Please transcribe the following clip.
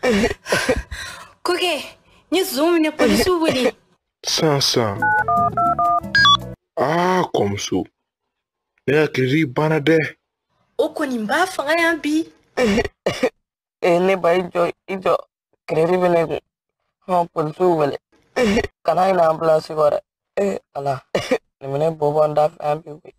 Koke, ni zoom ne police wuli. Sansan. Comme ça. Ne hakili bana dɛ. O kɔni b'a faga yan bi. Ne ba ijo kiriri bene kun. Police wele. Kana ina ambulance wara. Ala. Ne mene bobo anda fan bi.